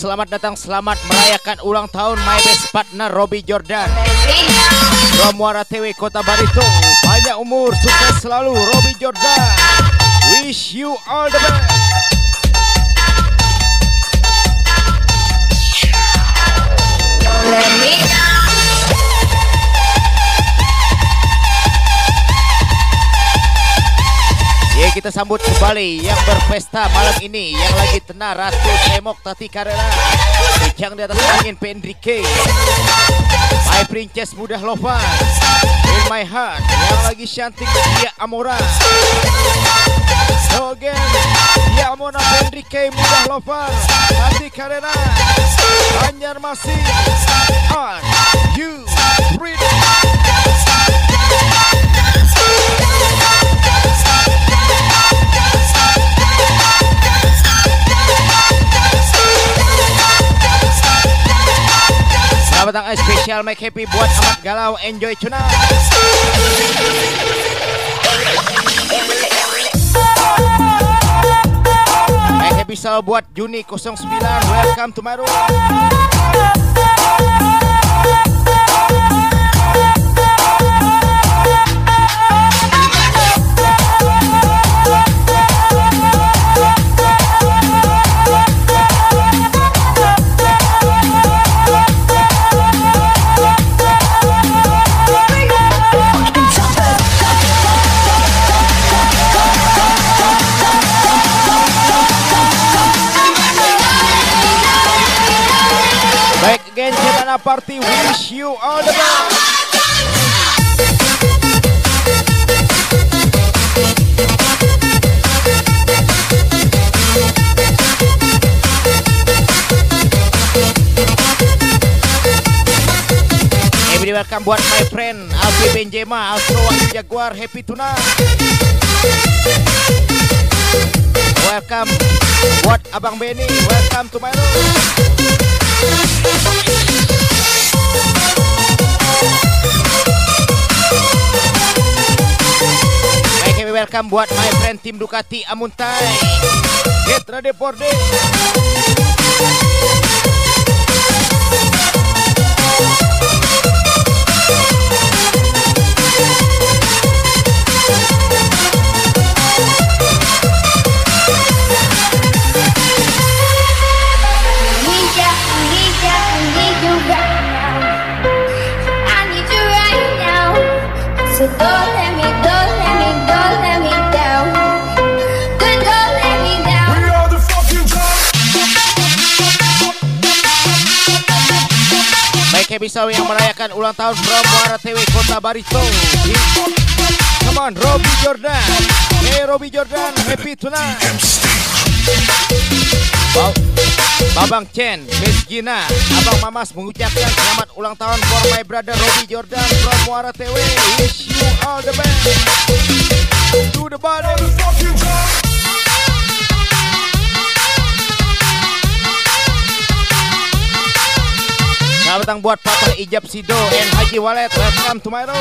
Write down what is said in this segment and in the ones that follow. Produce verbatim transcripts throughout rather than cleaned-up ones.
selamat datang, selamat merayakan ulang tahun my best partner Robbie Jordan from Muara Tewe, Kota Barito. Panjang umur, sukses selalu Robbie Jordan. Wish you all the best. Let me down. Ya, kita sambut kembali yang berpesta malam ini, yang lagi tenar Ratu Semok Tati Karela, bincang di atas angin P Enrique, My Princess Mudah Lovan, In My Heart, yang lagi cantik dia Amora. So again, dia Amora, P Enrique, Mudah Lovan, Tati Karela, Banjarmasin. Are you ready? Selamat datang spesial make happy buat amat galau, enjoy tuna. Make happy selalu buat Juni nol sembilan, welcome to my room. Again, Cetana Party, wish you all the best. Everybody welcome buat my friend Alfi Benjema, Astro Wahyu Jaguar, happy tuna. Welcome buat Abang Benny, welcome to my room. Baik, welcome buat my friend tim Ducati Amuntai. Get ready for this. So don't let me, don't let me, don't let me down. Don't, don't let me down. We are the fucking Baik, Ebisawi yang merayakan ulang tahun from Muara Tewe, Kota Barito. Come on, Robbie Jordan. Hey, Robbie Jordan, happy tonight. Wow. Babang Chen, Miss Gina, Abang Mamas mengucapkan selamat ulang tahun for my brother Robbie Jordan from Muara Tewe. Wish you all the best. To the body. Selamat datang buat Papa Ijab Sido and Haji Walid. Welcome to my room.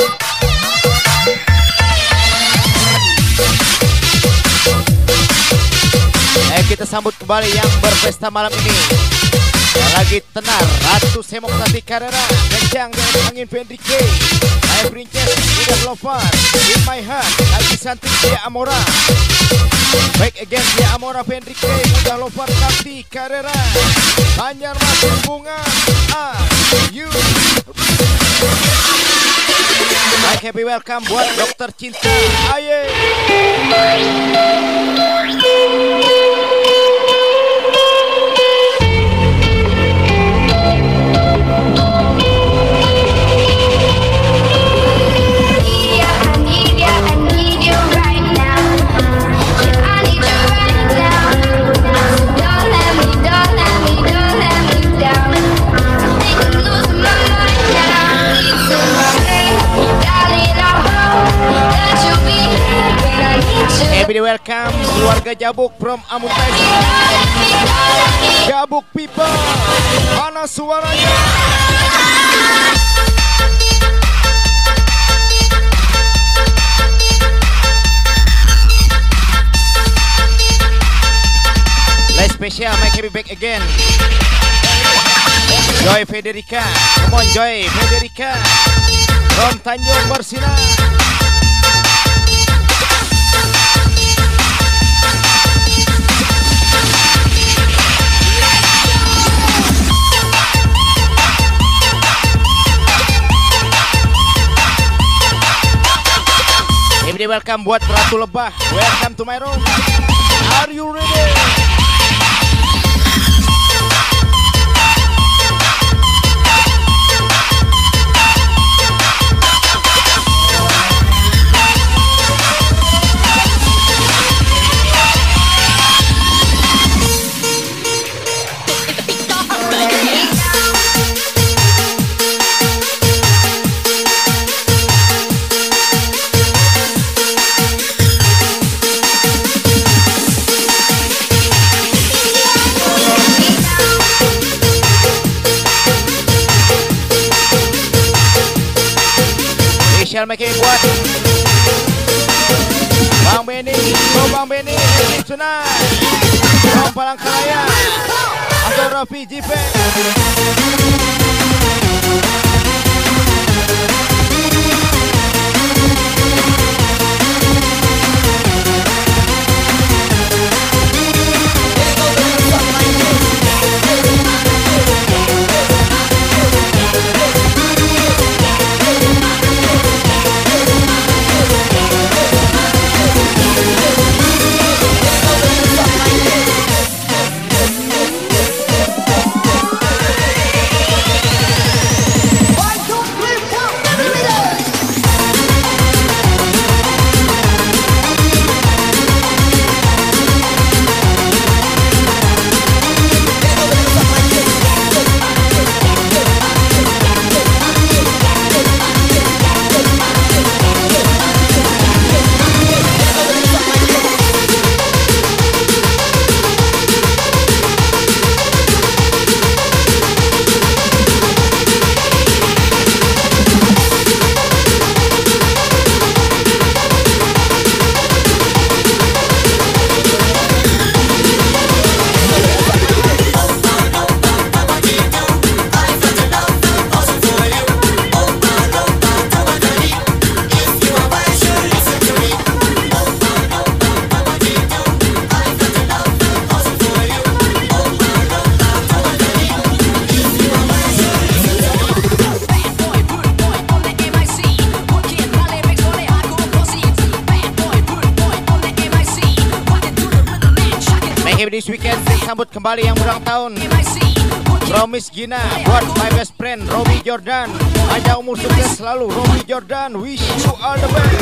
Ayo kita sambut kembali yang berpesta malam ini, yang lagi tenar Ratu Semok Tati Karera, kencang dengan angin P Enrique, My Princess Mudah Lovan, In My Heart, lagi cantik dia Amora. Baik again dia Amora, P Enrique, Mudah Lovan, Tati Karera, Banjarmasin Bunga. Are you baik, happy welcome buat Dokter Cinta. Aye. Happy welcome keluarga Jabuk from Amuntai. Jabuk people, mana suaranya? Let's spesial Mike Happy back again. Joy Federica, come on Joy Federica. Ron Tanjung bersinar. Everybody welcome buat Ratu Lebah. Welcome to my room. Are you ready? Spesial Mike buat Bang Benny, go Bang Benny, ini tonight. From Palangkaraya, atau Rafi J P. This weekend sambut kembali yang ulang tahun Promise Gina buat my best friend Robbie Jordan. Panjang umur sukses selalu Robbie Jordan. Wish you all the best.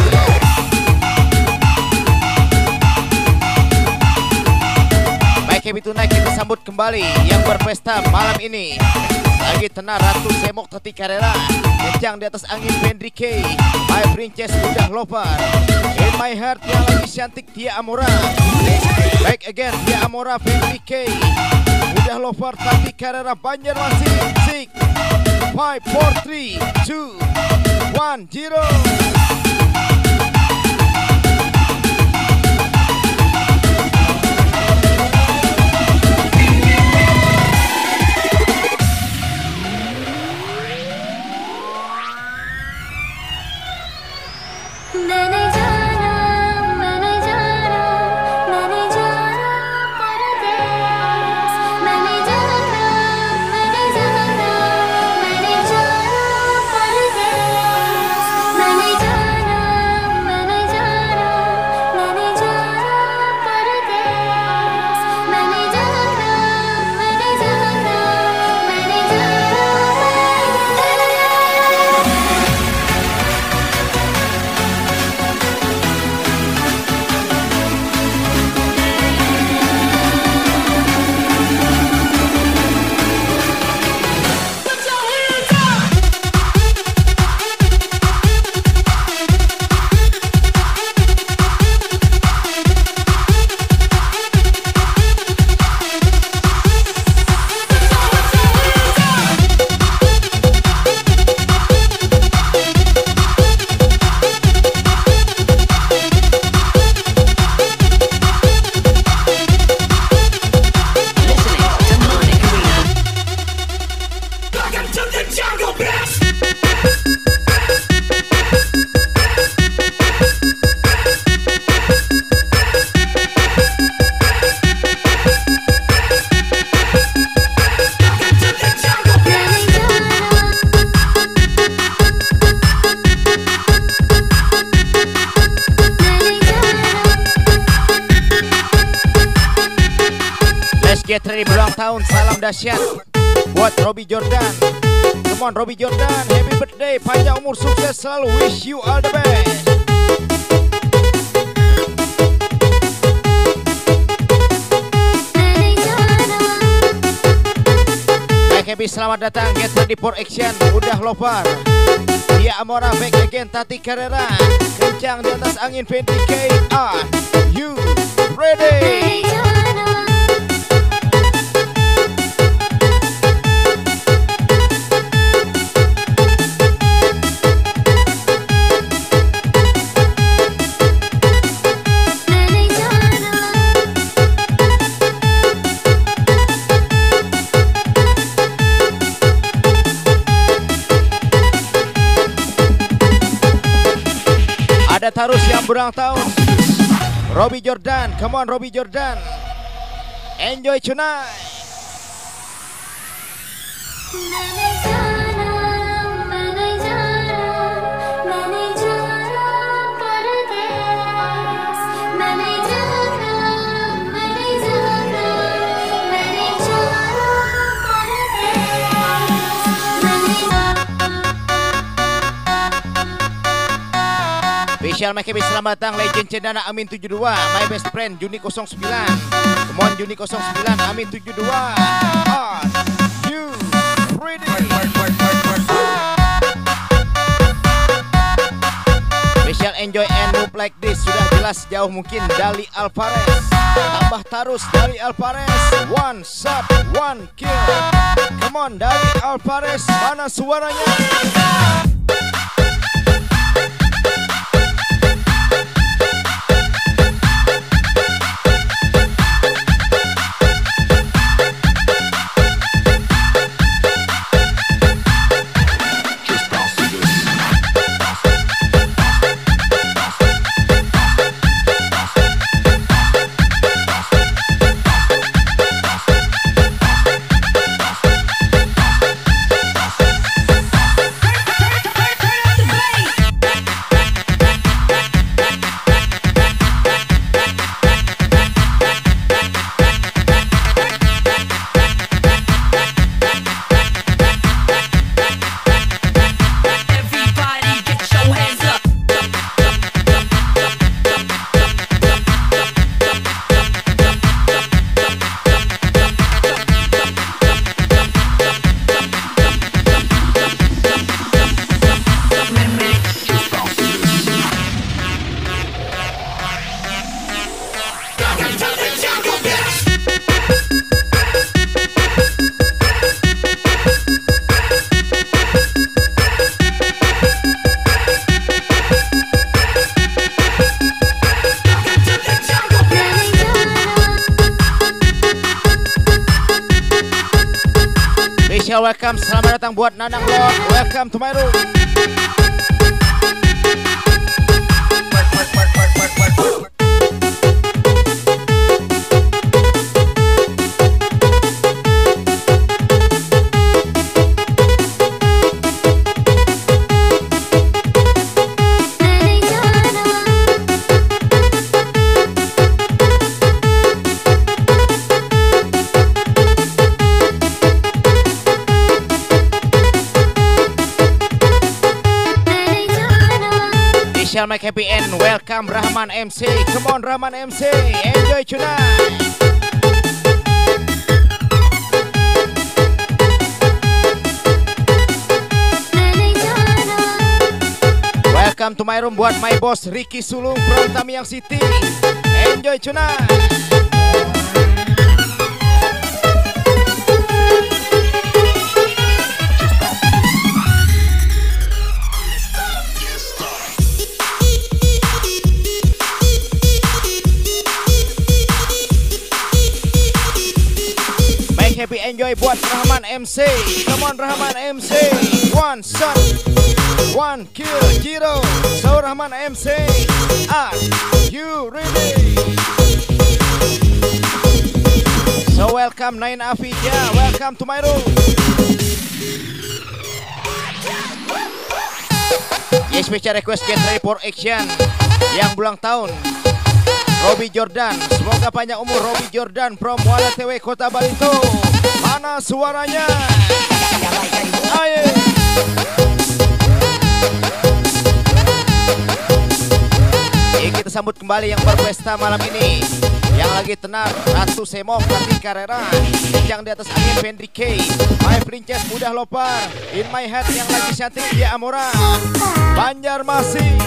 Baik Happy Tonight kita sambut kembali yang berpesta malam ini. Lagi tenar Ratu Semok Tati Karera, kencang di atas angin Pendri K, My Princess Udah Lover, In My Heart yang lagi cantik Tia Amora. Back again Tia Amora Pendri K, Udah Lover Tati Karera Banjarmasin. Six, five, four, three, two, one, zero. Many Get ready berulang tahun, salam dahsyat buat Robbie Jordan. Come on Robbie Jordan, happy birthday, panjang umur, sukses selalu, wish you all the best. Baik happy, selamat datang, get ready for action, udah lover. Dia Amora, back again, Tati Carrera, kencang di atas angin, Fendi K. Are you ready? Ada Tarus yang berulang tahun, Robbie Jordan, come on Robbie Jordan, enjoy tonight. Special make happy, selamat datang legend Cendana Amin tujuh dua, my best friend Juni nol sembilan. Come on Juni nol sembilan, Amin tujuh dua. Are you ready? Special enjoy and move like this, sudah jelas jauh mungkin Dali Alvarez. Tambah Tarus Dali Alvarez, one shot, one kill. Come on Dali Alvarez, mana suaranya? Welcome, selamat datang buat Nanang Lord. Welcome to my room. Make happy and welcome Rahman M C. Come on Rahman M C, enjoy tonight. Welcome to my room buat my boss Ricky Sulung from Tamiang City. Enjoy tonight. Happy enjoy buat Rahman M C. Come on Rahman M C. One shot, one kill, zero. So Rahman M C, are you ready? So welcome Nain Afidya, welcome to my room. Yes, special request get ready for action yang berulang tahun. Robbie Jordan. Semoga panjang umur Robbie Jordan from Muara T W Kota Barito. Mana suaranya? Ayo. Oke, kita sambut kembali yang berpesta malam ini. Yang lagi tenar Ratu Semok Tati Carrera. Yang di atas angin Vendri K. My Princess Mudah Lopar. In My Head yang lagi cantik dia Amora. Banjarmasin.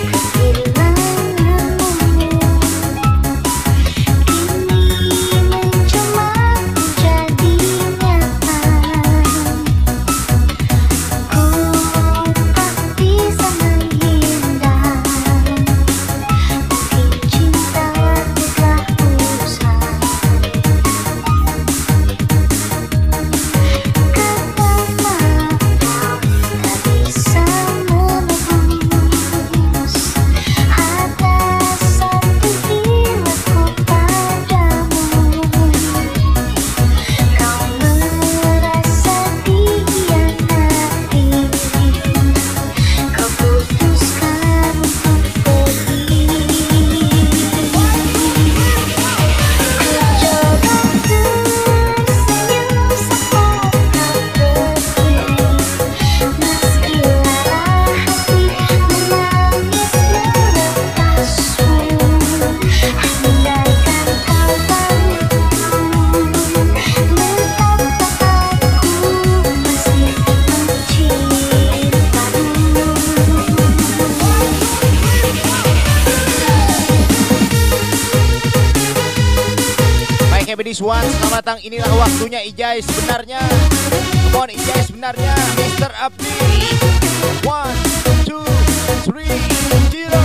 Swan, selamat datang. Inilah waktunya Ijai sebenarnya. Come on Ijai sebenarnya. Mister Abdi. One, two, three, zero.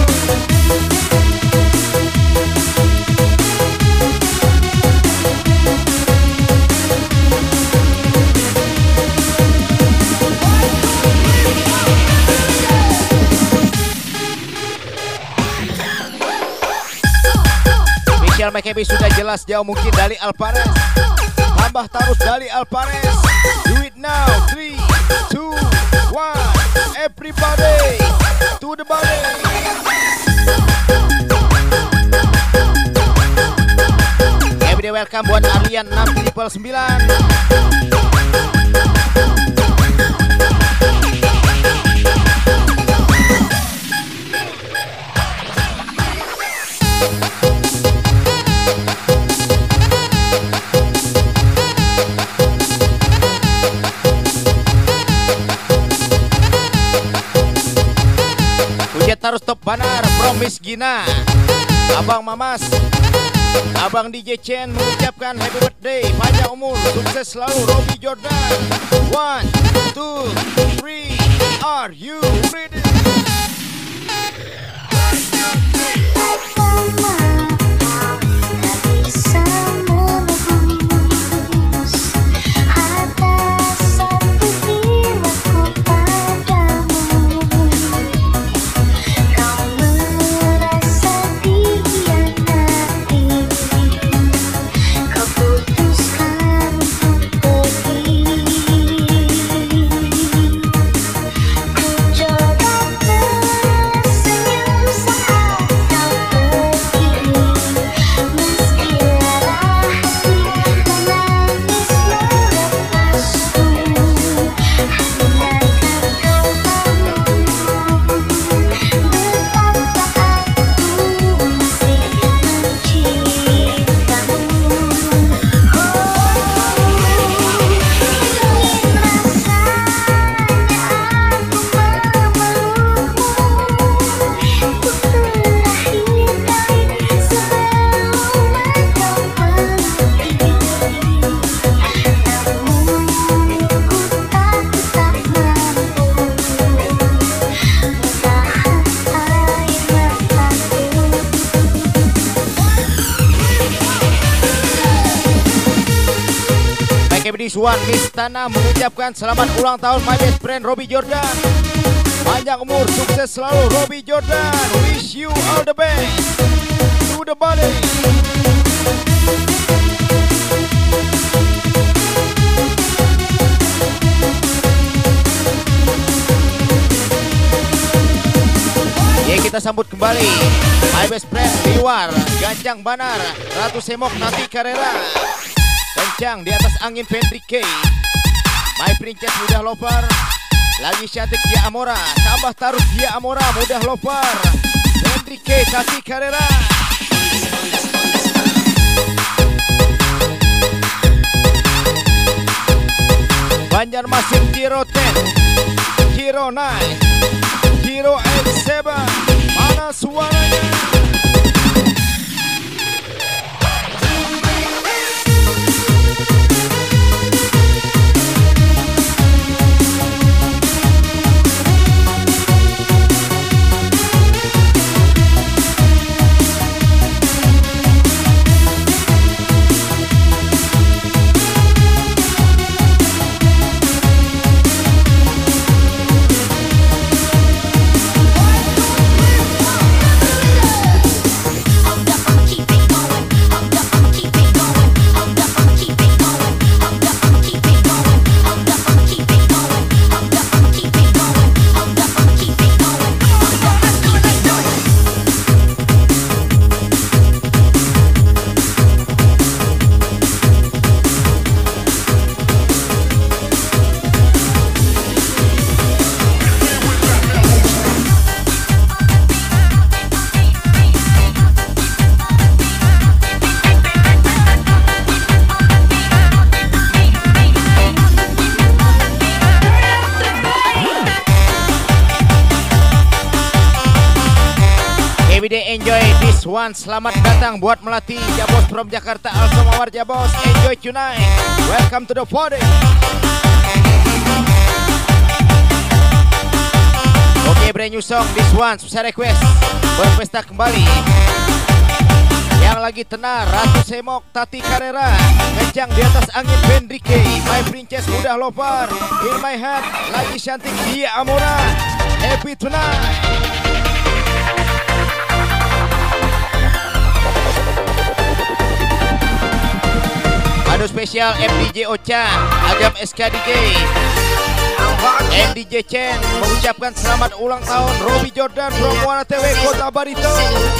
Michelle McKebby sudah jelas jauh mungkin dari Alvarez. Tambah terus dari Alvarez. Do it now. three, two, one. Everybody to the body. Everybody welcome buat Arlian enam triple sembilan. Harus top banar Promis Gina. Abang Mamas, Abang D J Chen mengucapkan happy birthday, panjang umur, sukses selalu Robbie Jordan. One, two, three, are you ready? Swan Miss Tana mengucapkan selamat ulang tahun my best friend Robbie Jordan. Panjang umur, sukses selalu Robbie Jordan. Wish you all the best. To the body. Ya, kita sambut kembali my best friend Liwar, Ganjang Banar, Ratu Semok Nati Carrera, kencang di atas angin Fendri K, my princess Mudah Lover, lagi cantik Dia Amora, tambah taruh Dia Amora, Mudah Lover, Fendri K, Nati Carrera. Banjarmasin Hero sepuluh, Hero sembilan, Hero tujuh, mana suaranya? Everyday enjoy this one. Selamat datang buat Melati, Jabos from Jakarta, also Mawar Jabos. Enjoy tonight. Welcome to the party. Oke, okay, brand new song this one. Susah request. Berpesta kembali. Yang lagi tenar Ratu Semok Tati Carrera, kencang di atas angin Fendri K, my princess Mudah Lover, in my head lagi cantik Dia Amora. Happy tonight. Aduh spesial M D J Ocha, Agam S K D J, M D J Chen mengucapkan selamat ulang tahun Robi Jordan from Muara T W Kota Barito.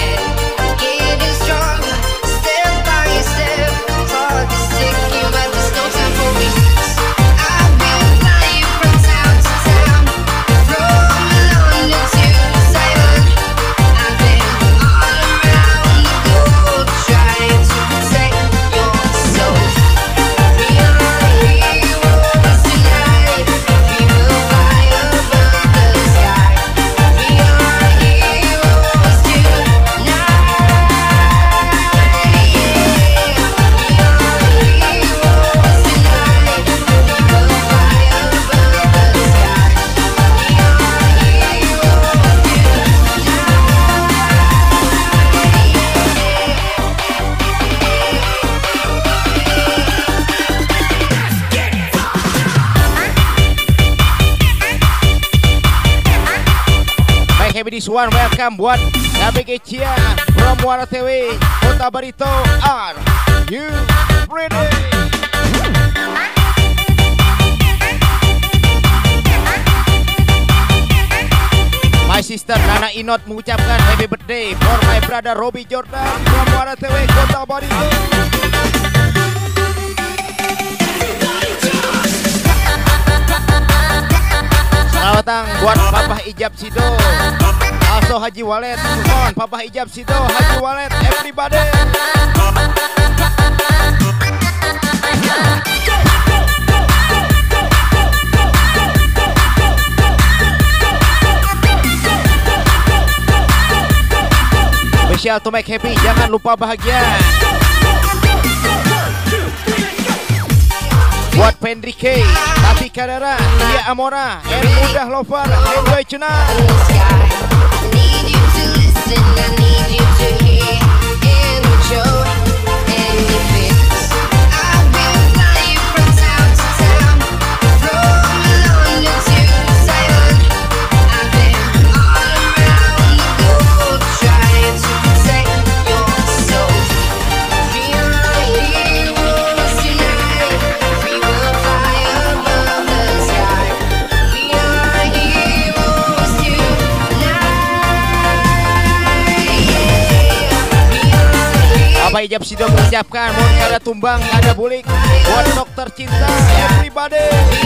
This one welcome buat Nabi Kecia from Muara T W Kota Barito. Are you ready? My sister Nana Inot mengucapkan happy birthday for my brother Robi Jordan from Muara T W Kota Barito. Selamat datang buat Papa Ijab Sido, also Haji Walet, mohon Papa Ijab Sido, Haji Walet, everybody. Special to make happy, jangan lupa bahagia. Buat Fendri K, Tati Carrera, Dia Amora, and Mudah Lover, enjoy tonight. Bapak Ijab Sido mengucapkan mohon kada tumbang kada bulik buat dokter cinta everybody.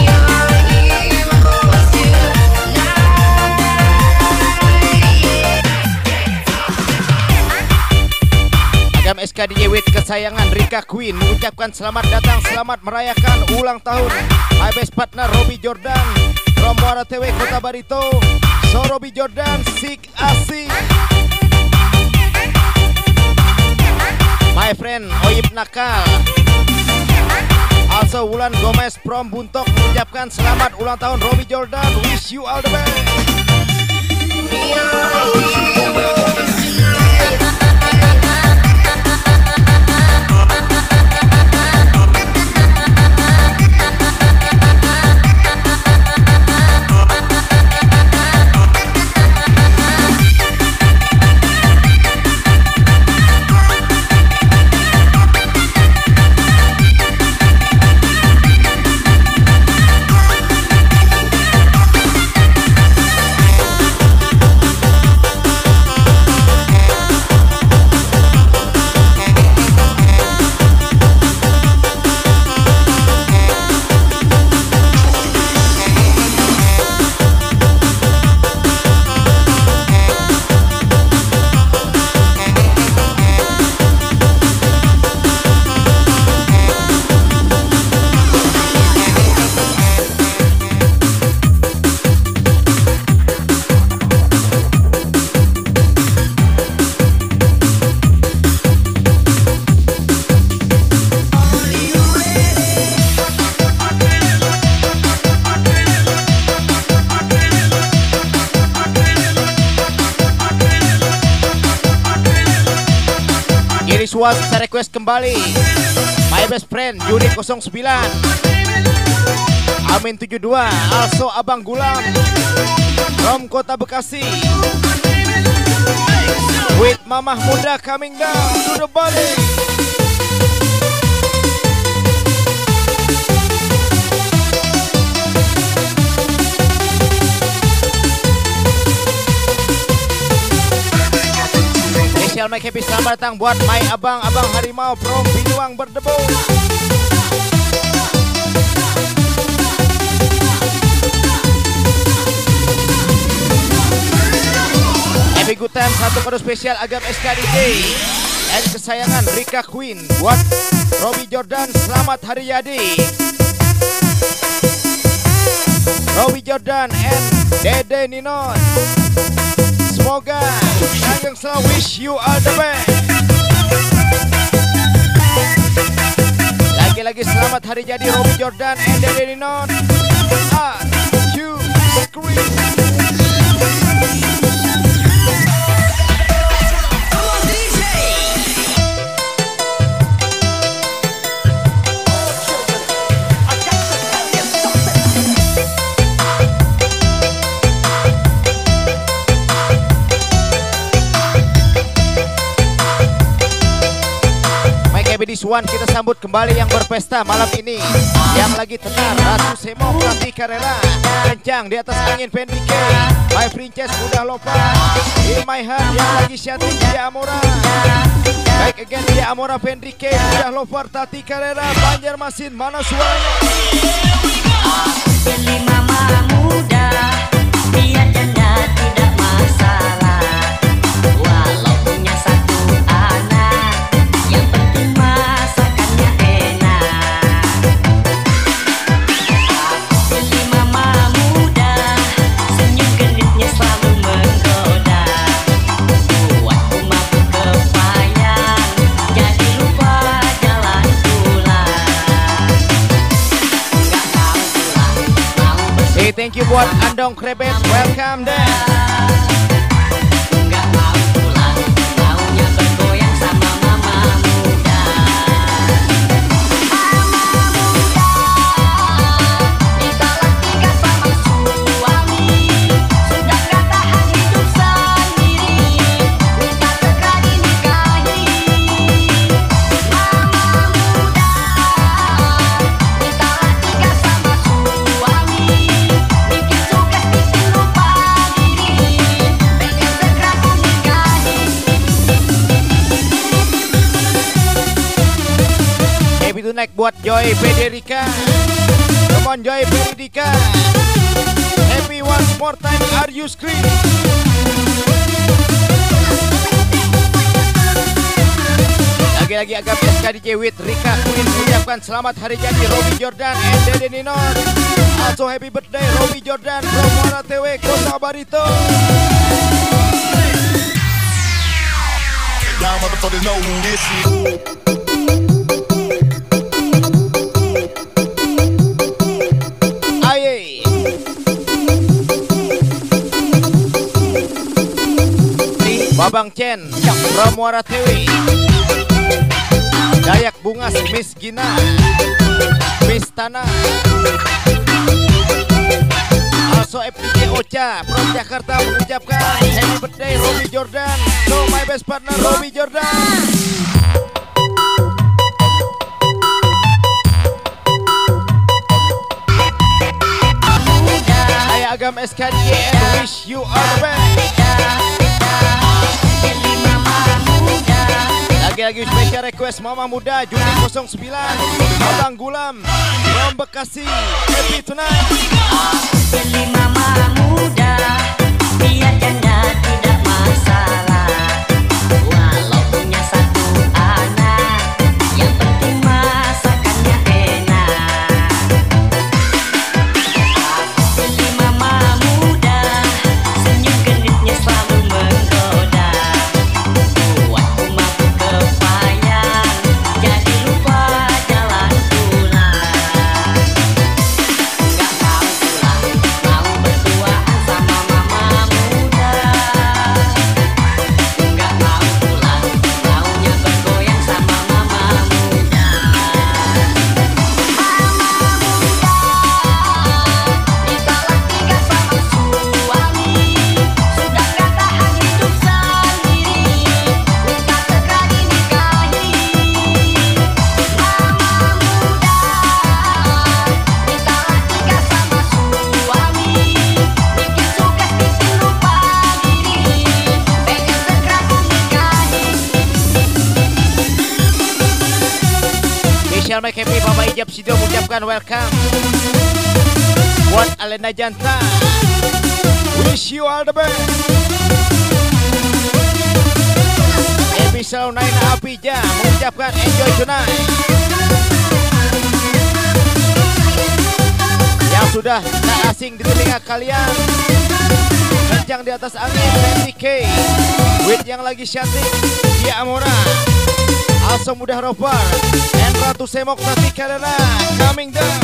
Agam S K D J with kesayangan Rika Queen mengucapkan selamat datang, selamat merayakan ulang tahun my best partner Robi Jordan from Muara T W Kota Barito. So Robi Jordan sik asik. My friend Oyip Nakal, also Wulan Gomez from Buntok mengucapkan selamat ulang tahun Robi Jordan. Wish you all the best. Suas saya request kembali my best friend Yuri nol sembilan Amin tujuh dua also Abang Gulam from Kota Bekasi with Mamah Muda coming down to the body. My happy selamat datang buat my abang-abang harimau from Binuang berdebu. Happy good time satu kado spesial Agam S K D J dan kesayangan Rika Queen buat Robi Jordan. Selamat hari jadi Robi Jordan and Dede Ninon. Semoga yang selalu wish you all the best. Lagi-lagi selamat hari jadi Robi Jordan and Dede Ninon. Are you scream? This one kita sambut kembali yang berpesta malam ini, yang lagi tenar Ratu Semok Rati Karela kencang di atas angin Fendi K, my princess udah lupa in my heart yang lagi shanting dia Amora. Baik again dia Amora Fendi K udah lupa Tati Karela Banjarmasin, mana suaranya? Pilih mama muda biar janda tidak masalah, walau punya satu anak yang penting masakannya enak. Pilih mama muda senyum gendutnya selalu menggoda, buatku mabuk kepayang jadi lupa jalan pulang. Nggak mau pulang, mau bersih. Hey, thank you buat Andong Krebet, welcome deh. Nggak mau pulang, maunya bergoyang sama mama muda. Mama muda ditolak tinggal sama suami, sudah nggak tahan hidup sendiri, minta segera dinikahi. Mama muda ditolak tinggal sama suami, bikin sukses bikin lupa diri. naik buat Joy Federica. Come on Joy Federica. Happy once more time, are you scream? Lagi-lagi agak S K D J with Rika Queen mengucapkan selamat hari jadi Robi Jordan and Dede Ninon. Also happy birthday Robi Jordan from Muara T W Kota Barito. Y'all motherfuckers know who this is. Aye. Babang Chen from Muara T W. Dayak Bungas Miss Gina, Miss Tanah. Also F P J Ocha from Jakarta mengucapkan happy birthday Robi Jordan. So my best partner Robi Jordan. Saya Agam S K D J and wish you all the best. Lagi-lagi special request Mama Muda Juni nol sembilan Abang Gulam from Bekasi. Happy tonight. Pilih mama muda, biar janda tidak masalah. Walau punya satu anak, yang penting masakannya enak. Pilih mama muda, senyum genitnya selalu menggoda. Buatku mabuk kepayang, jadi lupa jalan pulang. Gak mau pulang, mau berduaan sama mama muda. Gak mau pulang, maunya bergoyang sama mama muda. Mama muda, ditolak tiga sama suami. Sudah gak tahan hidup sendiri, minta segera dinikahi. Mama muda, ditolak tiga sama suami. Bikin suka, bikin lupa diri, pengen segera dinikahi. Special make happy Bapak Ijab Sido mengucapkan welcome buat Alena Janta. Wish you all the best. Episode Naina Apija mengucapkan enjoy tonight. Yang sudah tak asing di telinga kalian, kencang di atas angin Randy K with yang lagi cantik Dia Amora, Also Mudah Rover and Ratu Semok Tati Karena coming down.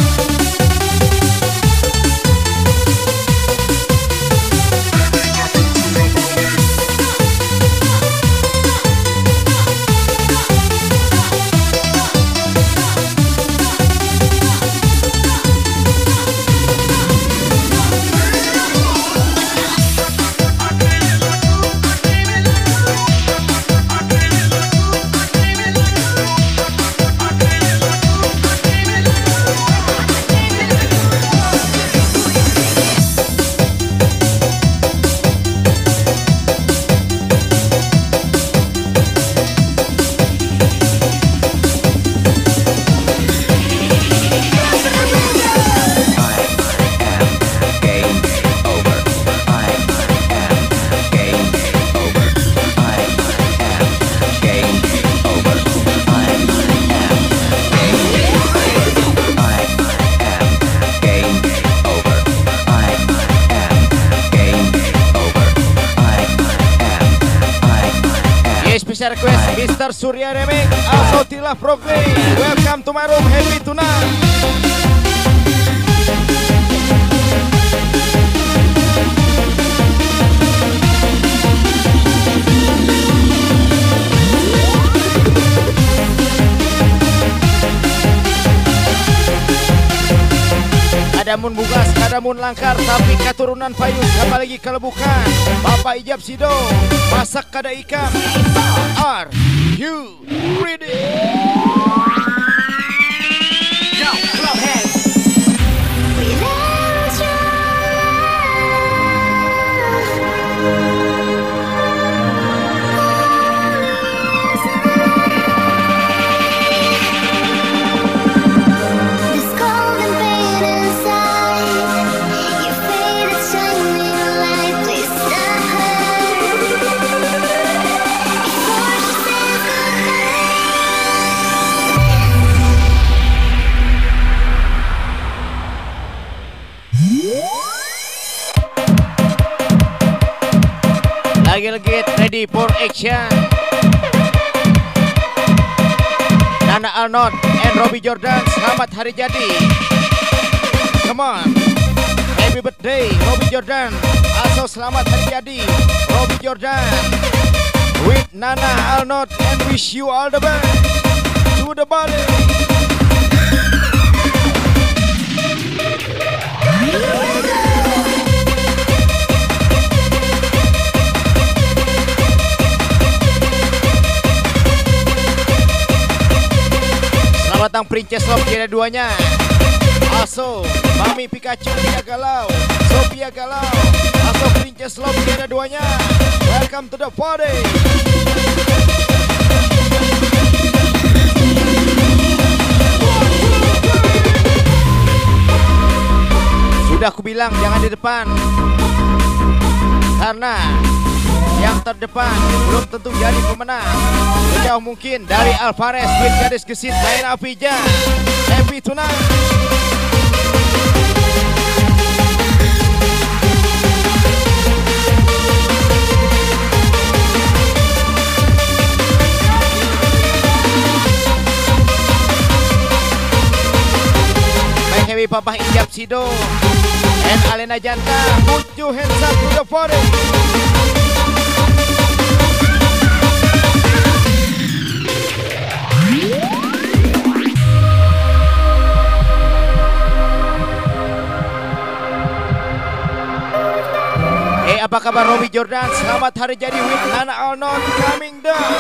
Special request Mister Surya Remix, Also Tila Progre. Welcome to my room, happy tonight. Kadamun bugas, kadamun langkar, tapi keturunan payung, apalagi kalau bukan Bapak Ijab Sido, masak kada ikan. Are you ready? Yo, club hands. ready for action. Nana Arnold and Robbie Jordan, selamat hari jadi. Come on, happy birthday Robbie Jordan. Also selamat hari jadi Robbie Jordan with Nana Arnold, and wish you all the best to the body. Selamat datang Princess Love, tiada duanya. Also Mami Pikachu Pia Galau, Sophia Galau. Also Princess Love, tiada duanya. Welcome to the party. Sudah aku bilang jangan di depan, karena yang terdepan belum tentu jadi pemenang. Sejauh mungkin dari Alvarez with gadis gesit lain Afija. Happy tonight. Baik Heavy Papa Injap Sido and Alena Janta, put your hands up to the party. Hey, apa kabar Robbie Jordan? Selamat hari jadi with Nana Arnold coming down.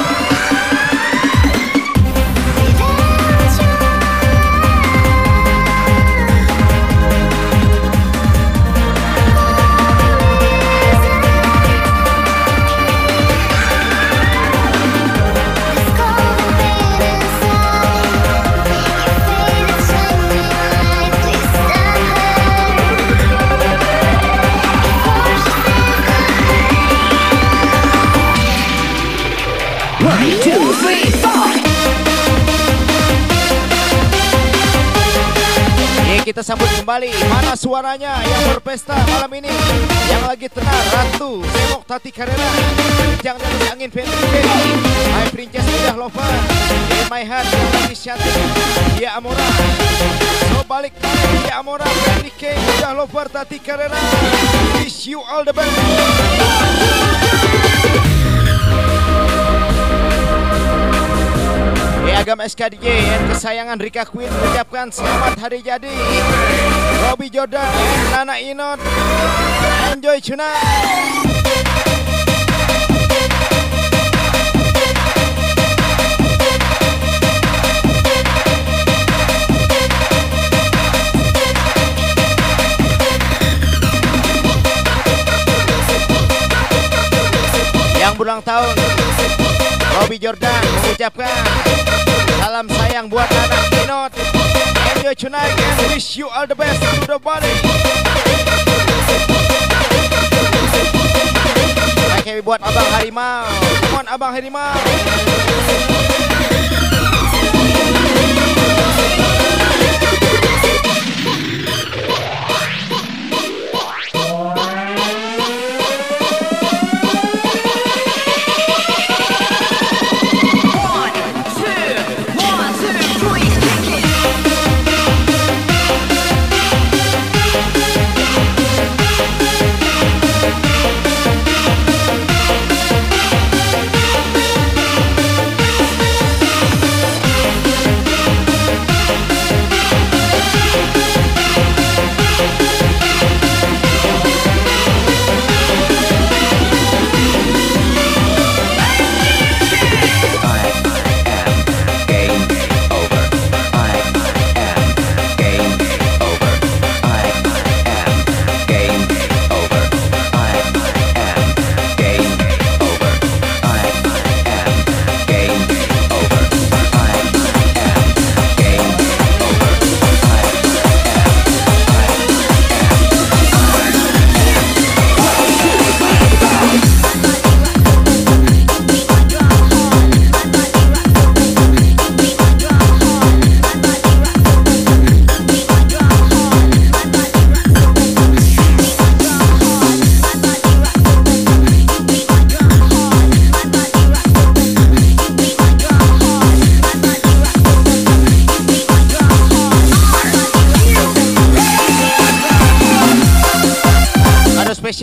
Kita sambut kembali, mana suaranya yang berpesta malam ini, yang lagi tenar Ratu Semok Tati Karera, Jang dan Angin Fendrike, My Princess Udah Lover, In My Heart yang lagi cantik Dia Amora. So balik balik Dia Amora, Fendrike, Udah Lover, Tati Karera. Wish you all the best. Agam S K D J dan kesayangan Rika Queen mengucapkan selamat hari jadi Robbie Jordan and Nana Inot. Enjoy tonight. Yang berulang tahun Robbie Jordan mengucapkan salam sayang buat anak Inot. Enjoy tonight and wish you all the best to the body. Baik buat Abang Harimau. Come on Abang Harimau.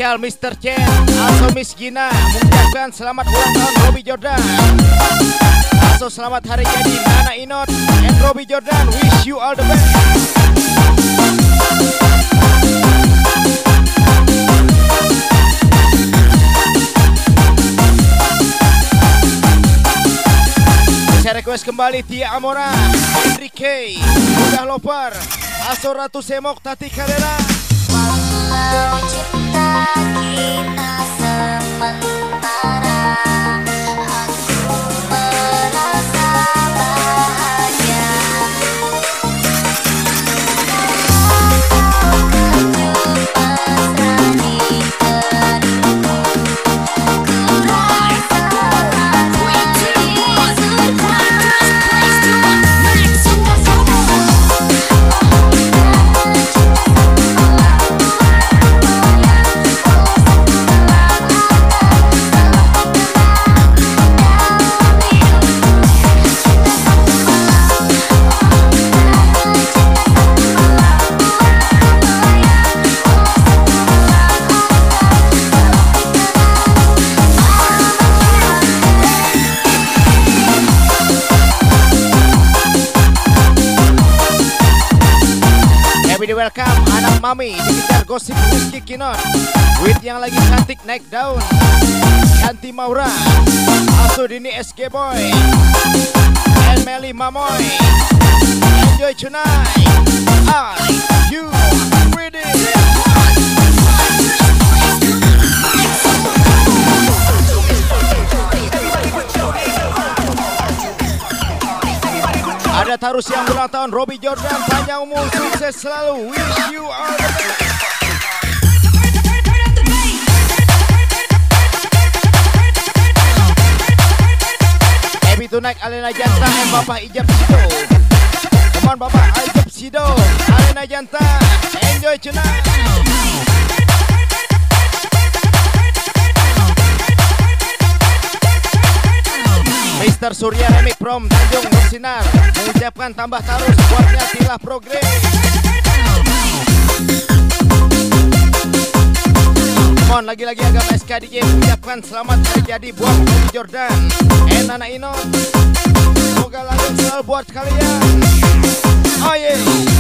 spesial mister Chen atau Miss Gina mengucapkan selamat ulang tahun Robbie Jordan. Also selamat hari jadi Nana Inot and Robbie Jordan, wish you all the best. Saya request kembali Tia Amora, Henry K, Udah Loper, Aso Ratu Semok, Tati Karera. Walau cinta kita sementara, aku merasa bahagia. Welcome anak mami digitar gosip Rizky Kinot with yang lagi cantik naik daun Shanti Maura, also Dini S G Boy and Meli Mamoy. Enjoy tonight. Are you ready? Ada Tarus yang ulang tahun Robbie Jordan, panjang umur, sukses selalu, wish you all the best. Happy tonight Alena Janta and Bapak Ijab Sido. Come on Bapak Ijab Sido, Alena Janta, enjoy tonight. mister Surya Remik from Tanjung Bersinar mengucapkan tambah tarus buatnya tilah progres. Come on, lagi-lagi agama S K D J mengucapkan selamat hari jadi buat Robbie Jordan and Nana Ino. Semoga langgeng selalu buat kalian. Oh yeah.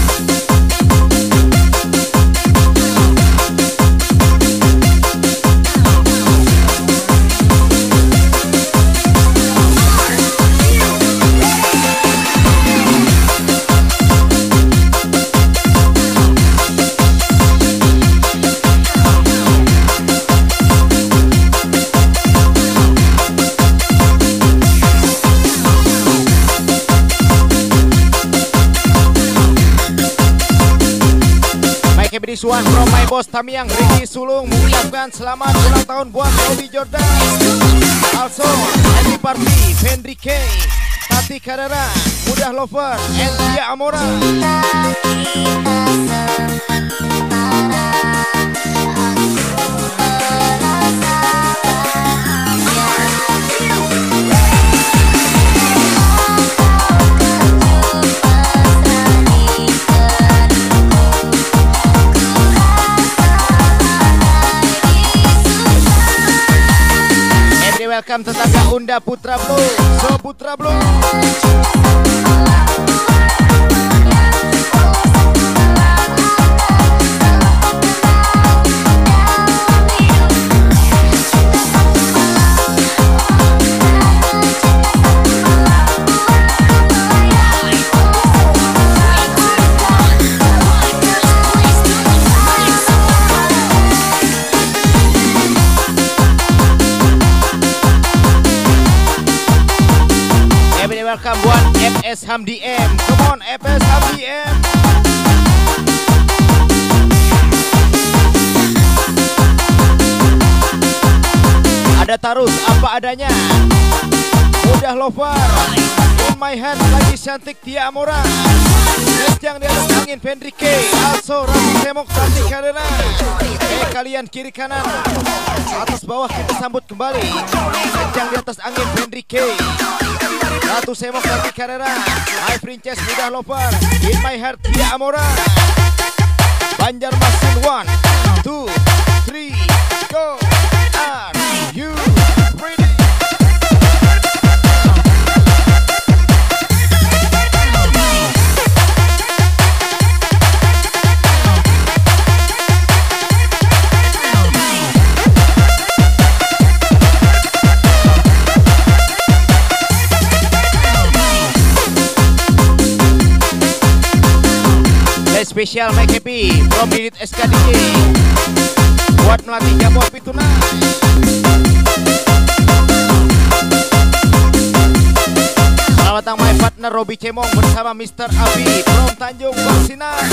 Suan from my boss Tamiang Ricky Sulung mengucapkan selamat ulang tahun buat Robbie Jordan. Also happy party Henry K, Tati Karera, Udah Lover and Tia Amora. Welcome tetangga Unda Putra Blue, So Putra Blue. Welcome buat F S Hamdi M. Come on F S Hamdi M. Ada Tarus apa adanya, Udah Lover, In My Hand lagi cantik Tia Amora, Nesjang di atas angin Henry K, also Ratu Semok, Tati Karena. Eh kalian kiri kanan, atas bawah kita sambut kembali Nesjang di atas angin Henry K, Ratu Semok, Tati Karera, My Princess, Udah Lover, In My Heart, Tia Amora. Banjarmasin one, two, three, go. Are you ready? Spesial Mike Happy from Didit S K D J buat melatih jamu api tunai. Selamat datang my partner Robi Cemong bersama Mister Abi from Tanjung Bangsinan.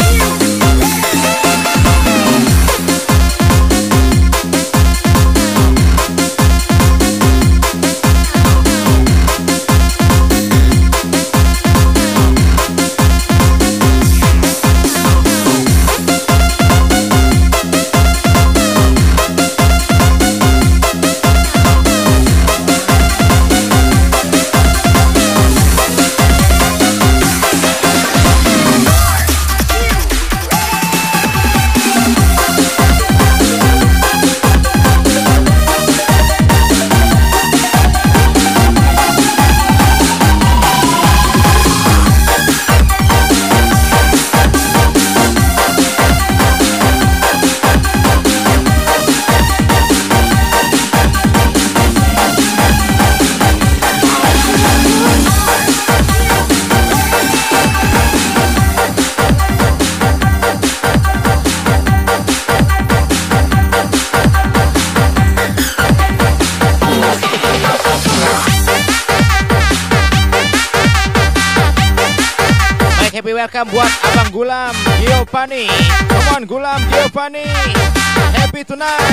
Welcome buat Abang Gulam Giovanni. Come on Gulam Giovanni, happy tonight.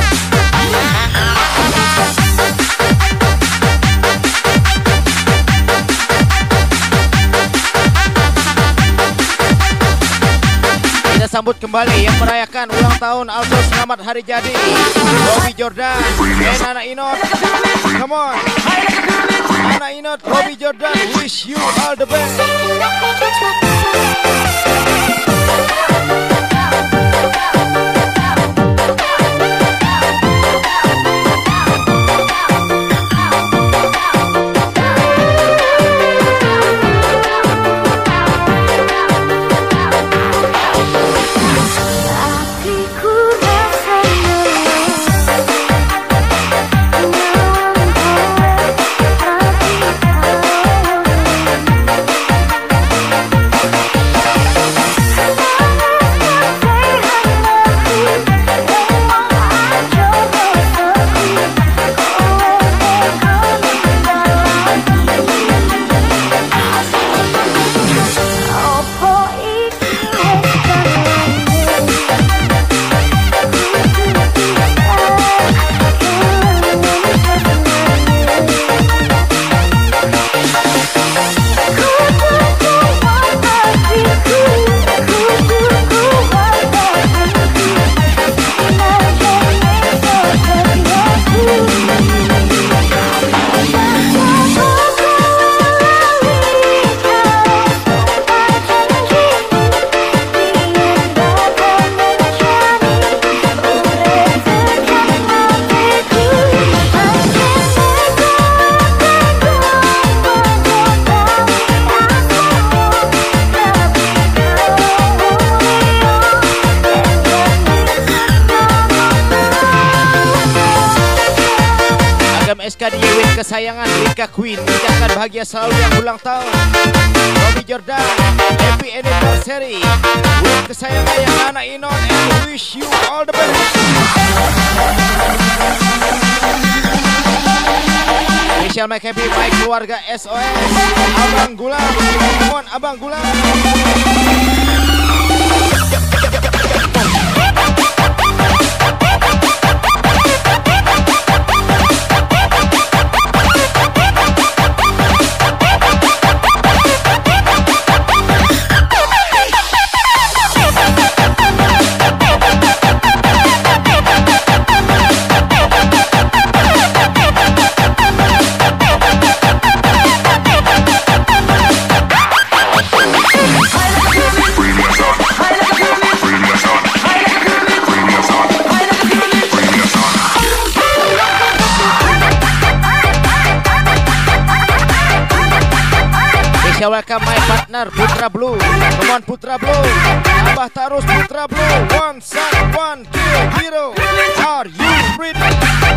Kita sambut kembali yang merayakan ulang tahun, also selamat hari jadi Bobby Jordan dan Nana Inot. Come on Nana Inot, Bobby Jordan, wish you all the best. S K D J Win kesayangan Rika Queen ucapkan bahagia selalu yang ulang tahun. Bobby Jordan, happy anniversary. Win kesayangan yang Nana Inon and wish you all the best. Special Mike Happy, my keluarga S O S, Abang Gulam, come on Abang Gulam. I Special welcome my partner Putra Blue. Come on Putra Blue. Tambah terus Putra Blue. One shot, one kill, hero. Are you ready?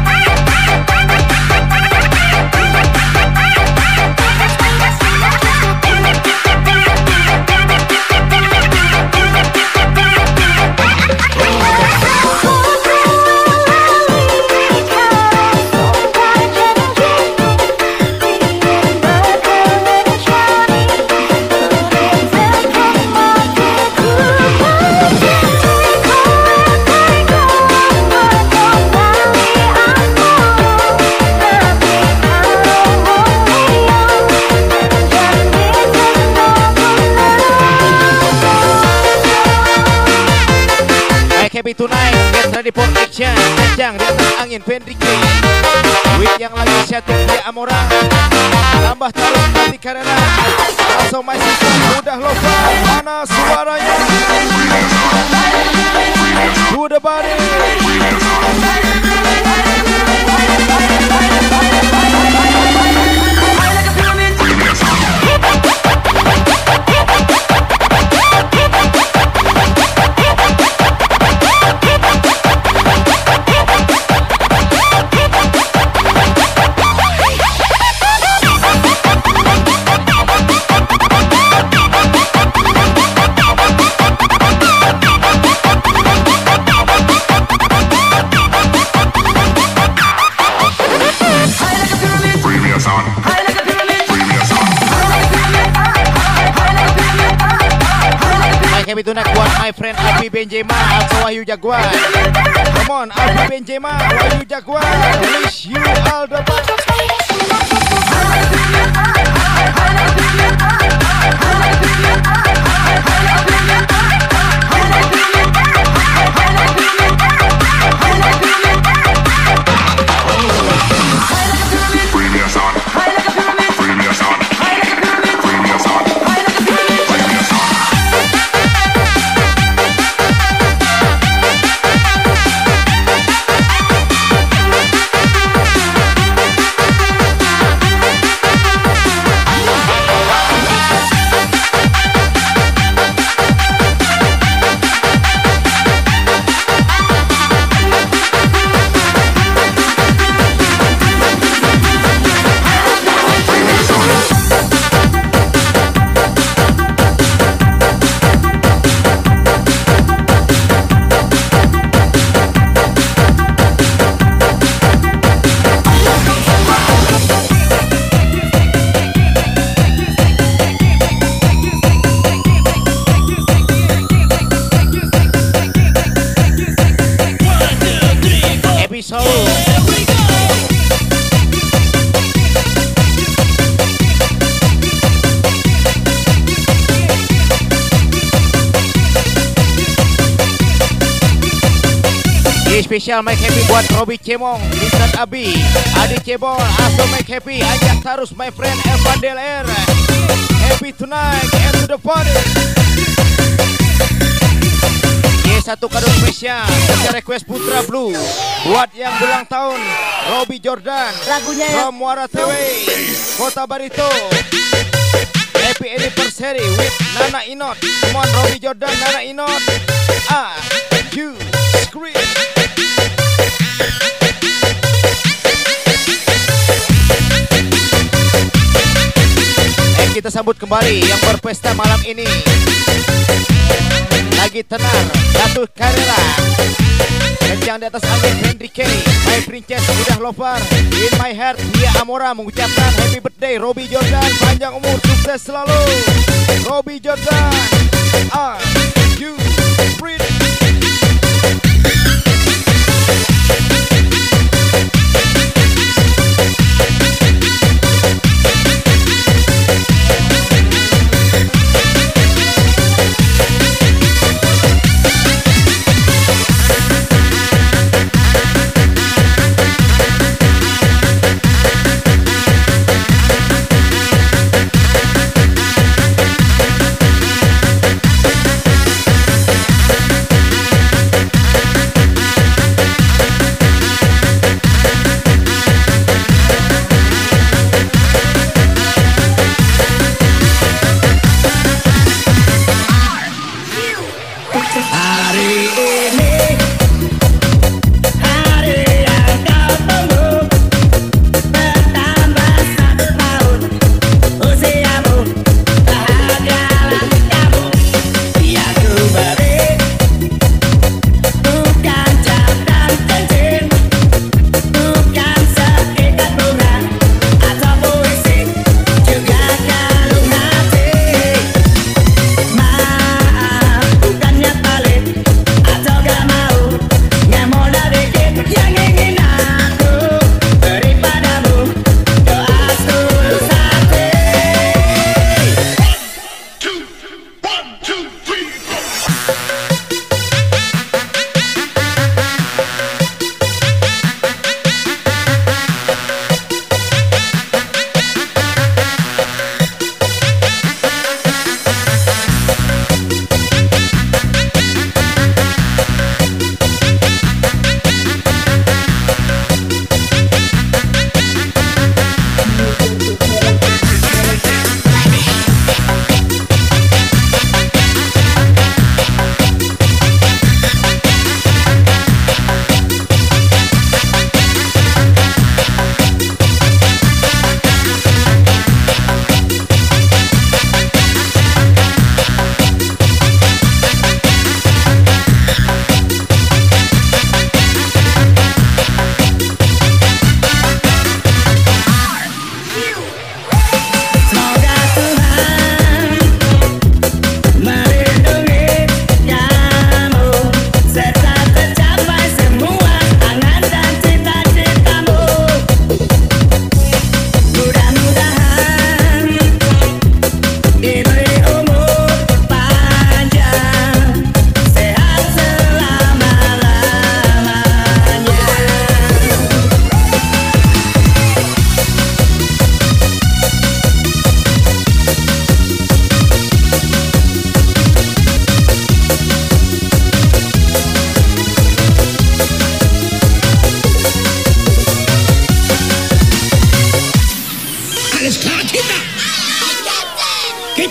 Happy tonight, get ready for action. Kencang di atas angin Vendrike. With yang lagi setting di Amora. Tambah terus nanti karena langsung my sister udah lupa mana suaranya. To the body. Happy tonight buat my friend Alfi Benjema atau Wahyu Jaguar. Come on Alfi Benjema, Wahyu Jaguar. Wish you all the best. Spesial make happy buat Robi Cemong, Lisan Abi, Adi Cebol, Aso make happy, ajak terus my friend Evan Del R. Happy tonight, get to the party. Ye satu kado spesial, kita request Putra Blue buat yang ulang tahun Robi Jordan, Lagunya ya. from Muara Tewe, Kota Barito. Happy anniversary with Nana Inot. Come on Robi Jordan, Nana Inot. Ah, you scream. Kita sambut kembali yang berpesta malam ini. Lagi tenar, Datuk Carrera. Kencang di atas angin Vendrike. My Princess udah lover. In my heart, Dia Amora mengucapkan happy birthday Robi Jordan. Panjang umur, sukses selalu Robi Jordan. Are you ready?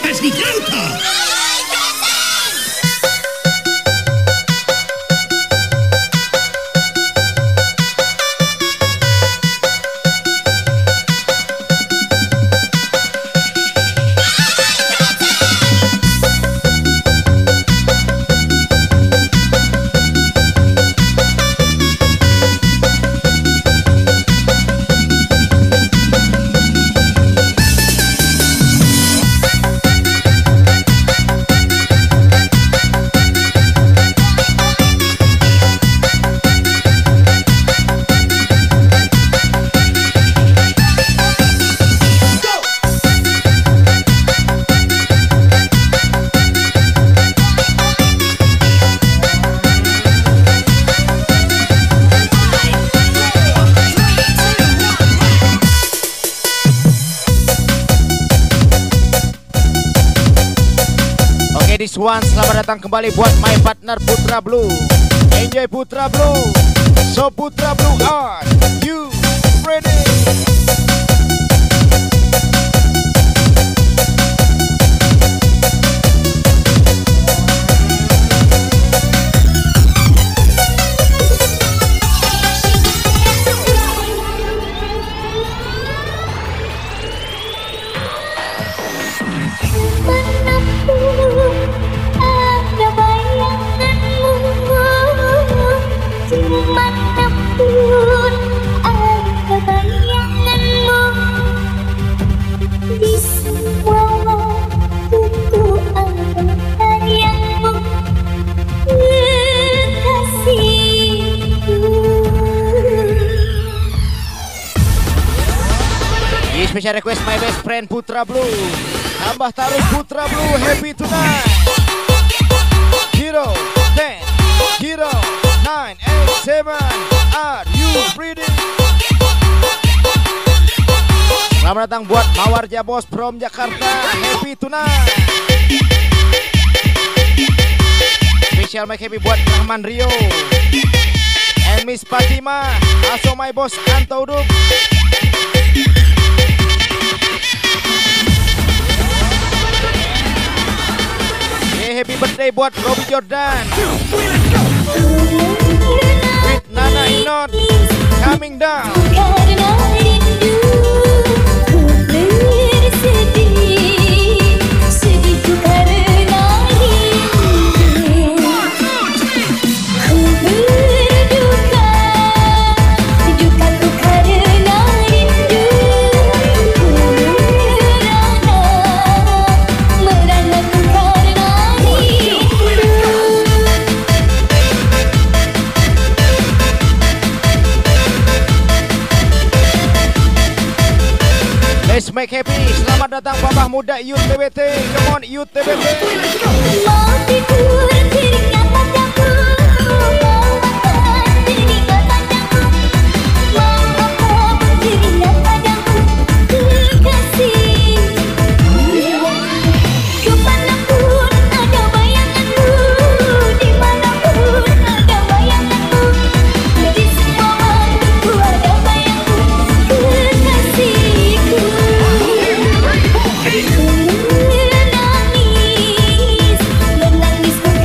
Als nicht lauter! This one, selamat datang kembali buat my partner Putra Blue. Enjoy Putra Blue. So Putra Blue, are you ready? Special request my best friend Putra Blue. Tambah taruh Putra Blue, happy tonight. Zero, ten, zero, nine, eight, seven. Are you ready? Selamat datang buat Mawarja Bos from Jakarta, happy tonight. Special my happy buat Rahman Rio and Miss Fatima. Also my boss Anto Duk. Happy birthday buat Robbie Jordan with Nana Inot coming down. Let's make happy. Selamat datang Babah Muda Youth T B T. Come on Youth T B T. Menangis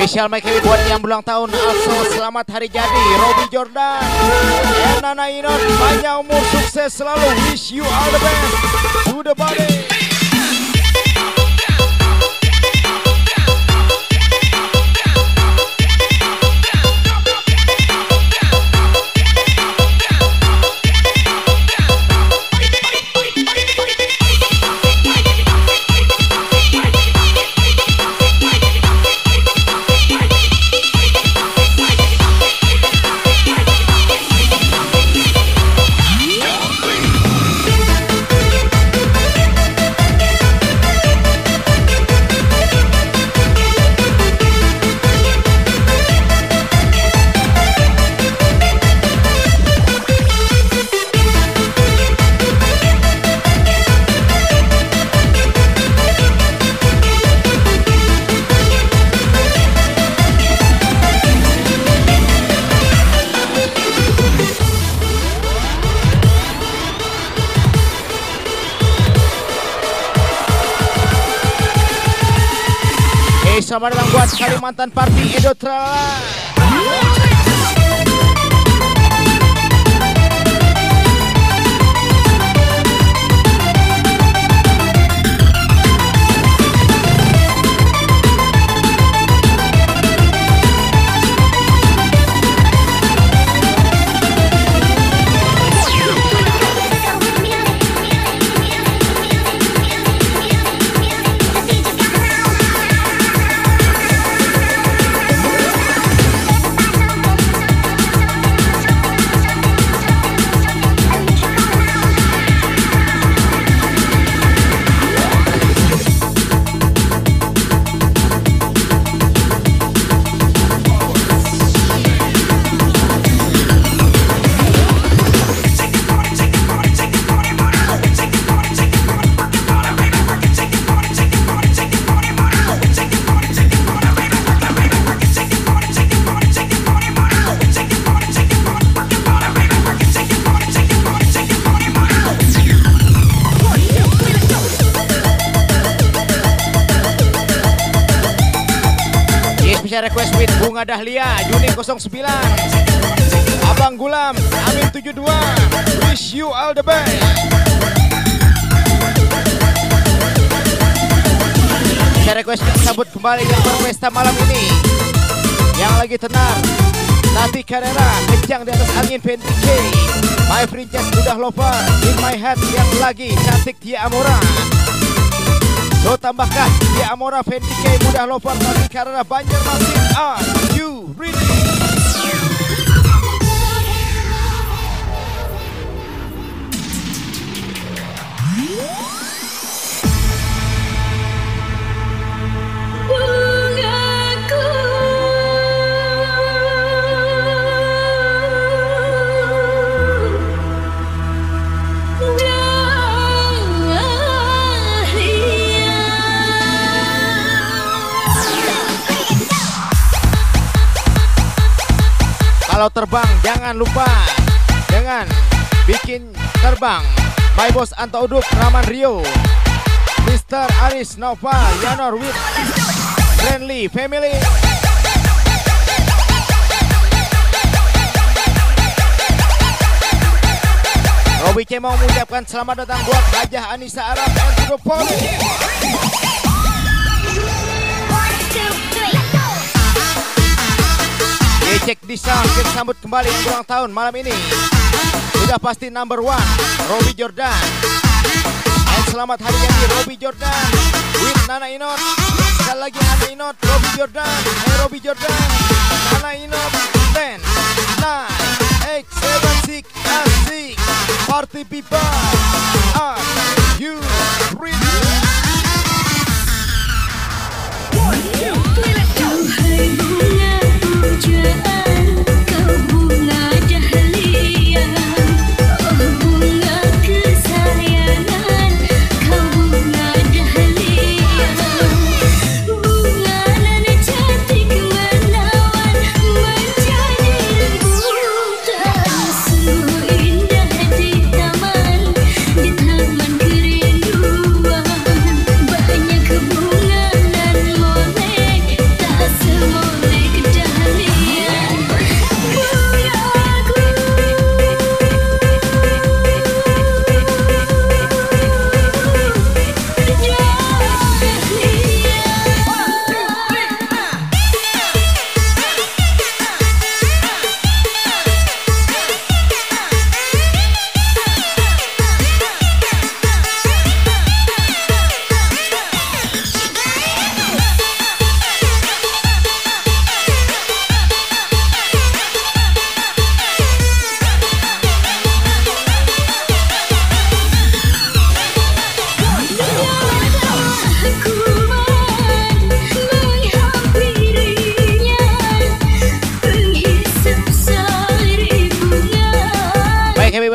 Spesial Mike Heavy buat yang ulang tahun. Also selamat hari jadi Robbie Jordan and Nana Inot. Panjang umur, sukses selalu. Wish you all the best. To the body. Selamat datang buat Kalimantan Party Edo Tralala. Request with Bunga Dahlia, Juni nol sembilan, Abang Gulam, Amin tujuh dua, wish you all the best. Saya request sambut kembali yang berpesta malam ini, yang lagi tenar, Tati Carrera, kencang di atas angin Fendi K, My Princess udah lover, In My Head yang lagi cantik Tia Amora. So tambahkan Tia Amora, Fendi K, mudah lover, Tati Carrera, Banjarmasin. Are you ready? Kalau terbang jangan lupa dengan bikin terbang My Boss Anto Uduk, Raman Rio, Mister Aris Nova, Yanor with Friendly Family. Robi C mau mengucapkan selamat datang buat Hajah Anissa Arab and Hidropoli. Cek di sound, kita sambut kembali yang ulang tahun malam ini. Sudah pasti number one, Robbie Jordan. Dan selamat hari jadi Robbie Jordan with Nana Inot. Sekali lagi Nana Inot, Robbie Jordan. Hey Robbie Jordan, Nana Inot. ten, nine, eight, seven, six, six. Party people, are you ready? Kau bunga dahlia, oh bunga kesayangan, kau bunga dahlia, bunga nan cantik menawan menjadi rembulan, sungguh indah di taman, di taman kerinduan.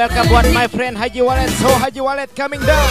welcome buat my friend Haji Walid. So Haji Walid coming down.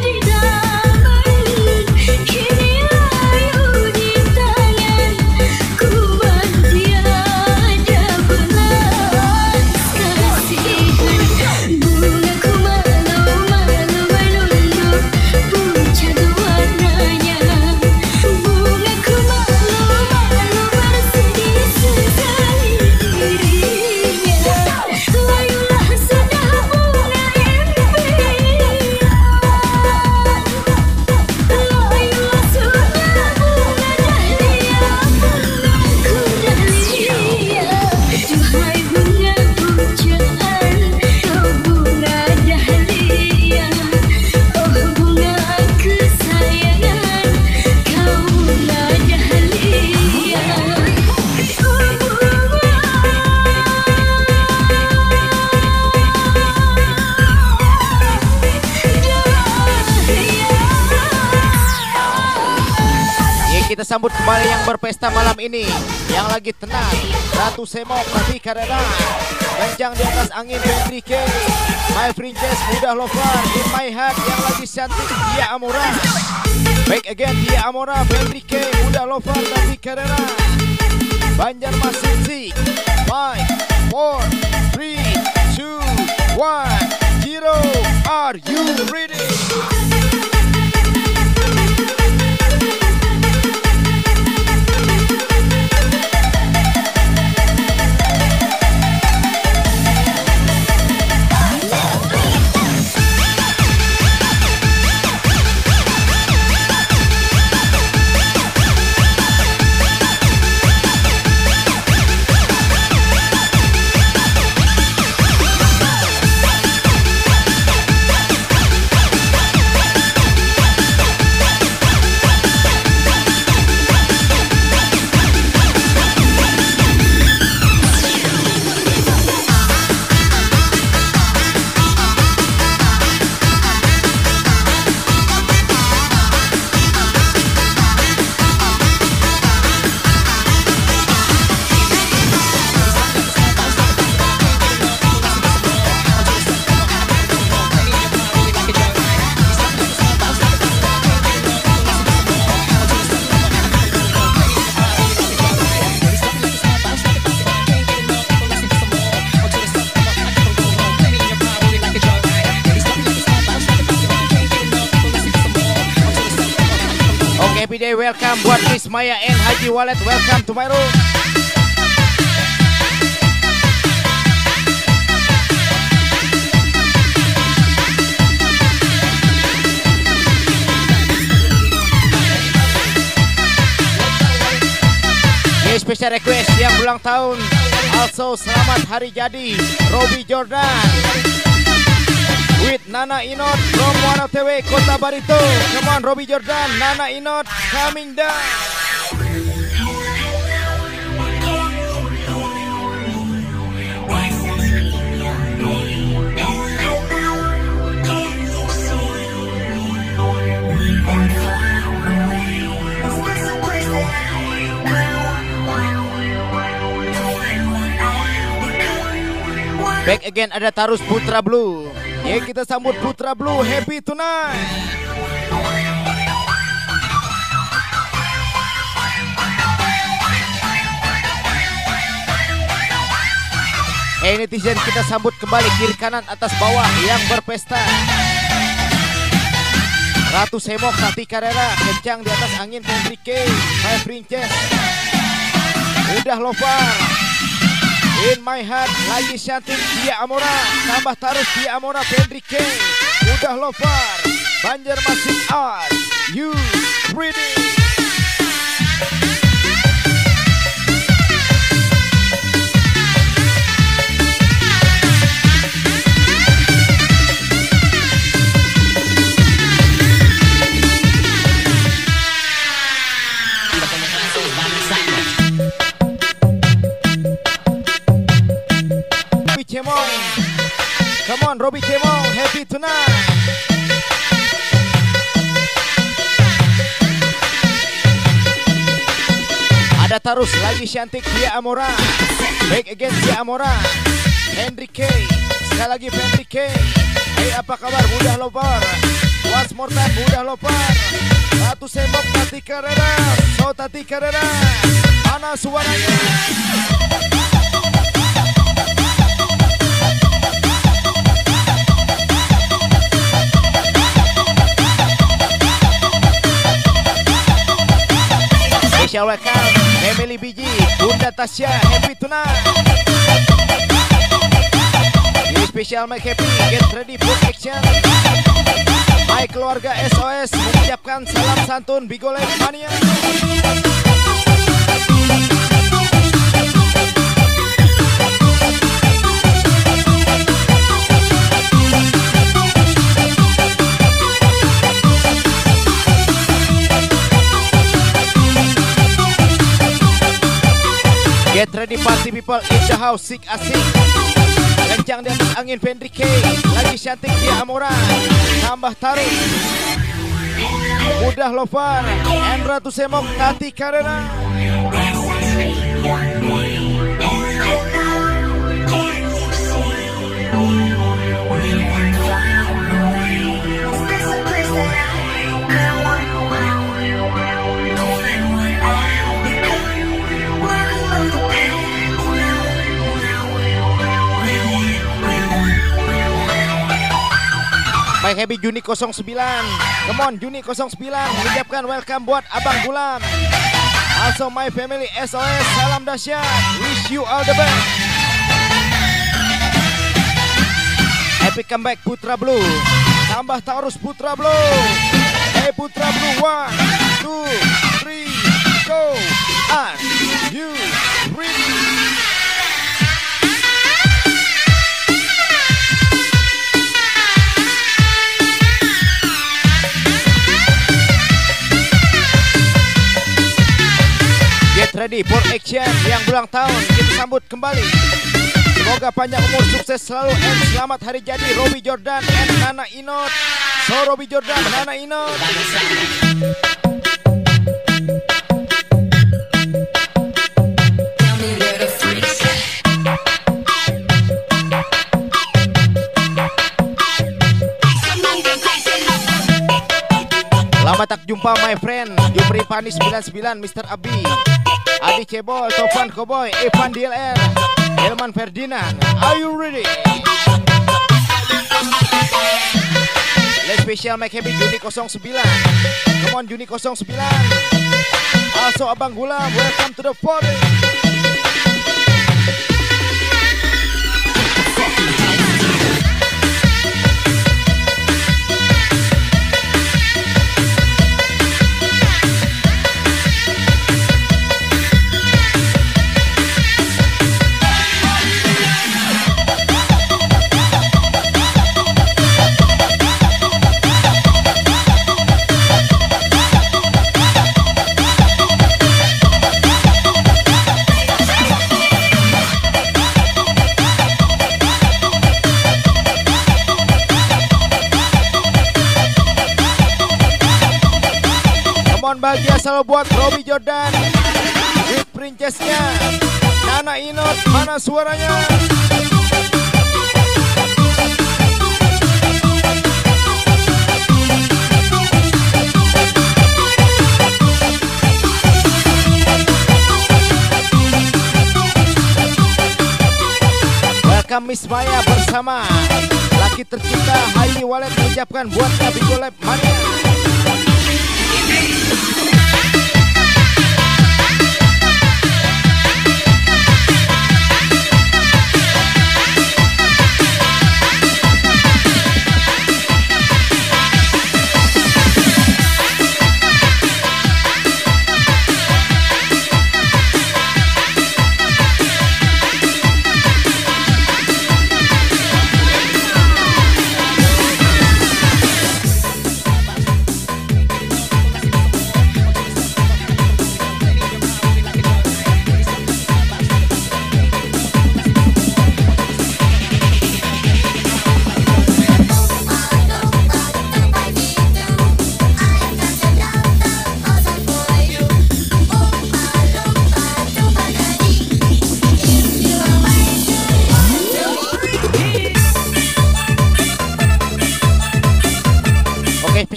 Kita sambut kembali yang berpesta malam ini, yang lagi tenang, Ratu Semok Rati Karera, kencang di atas angin Fendri K, My Princess Mudah Lover, In My Heart yang lagi cantik Dia Amora, Back Again Dia Amora, Fendri K, Mudah Lover Rati Karera, Banjarmasin Sik, five, four, three, two, one, zero. Are you ready? Happy day, welcome buat Miss Maya and Haji Walid. Welcome to my room. Ini special request yang ulang tahun. Also selamat hari jadi Robi Jordan with Nana Inot from Muara T W Kota Barito. Come on Robi Jordan, Nana Inot coming down. Back again ada Tarus Putra Blue. Ya kita sambut Putra Blue, happy tonight. Hey netizen, kita sambut kembali kiri kanan atas bawah yang berpesta. Ratu Semok Rati Karera, kencang di atas angin Fendri K, My Princess Mudah Lover, In My Heart lagi cantik Dia Amora, tambah Tarus Dia Amora Fendri K, Mudah Lover, Banjarmasin Art. You ready? Come on, Robi Cemong, happy tonight. Ada Tarus lagi cantik Dia Amora, Back Again Dia Amora, Fendri K, Sekali lagi Fendri K. Hey, apa kabar Budah Lover? Once more time Budah Lover. Ratu Semok Tati Carrera. So Tati Carrera, mana suaranya? Special welcome Emily Biji, Bunda Tasya, happy tonight. Ini special make happy, get ready for action. Hai keluarga S O S mengucapkan salam santun Bigolek Mania. Get ready party people in the house, sik asik. Kencang di atas angin Fendri K. Lagi cantik dia Amora. Tambah tarik Budah Lover and Ratu Semok Tati Carrera. Mike Happy Juni nol sembilan. Come on Juni nol sembilan mengucapkan welcome buat Abang Gulam. Also my family S O S, salam dahsyat. Wish you all the best. Epic comeback Putra Blue. Tambah Taurus Putra Blue. Hey Putra Blue, one, two, three, go. Are you ready? Get ready for action. Yang ulang tahun kita sambut kembali. Semoga panjang umur, sukses selalu, and selamat hari jadi Robi Jordan and Nana Inot. So Robi Jordan, Nana Inot. Lama tak jumpa my friend. Jumri Panis sembilan sembilan, Mister Abi, Adi Cebol, Tovan Cowboy, Evan D L R, Elman Ferdinand. Are you ready? Let's special make happy Juni nol sembilan. Come on Juni nol sembilan. Also Abang Gulam, welcome to the party. Bahagia selalu buat Robi Jordan, Sweet Princess-nya Nana Inot, mana suaranya? Welcome Miss Maya bersama laki tercinta Haini Wallet mengucapkan buat Nabi Golep Mania.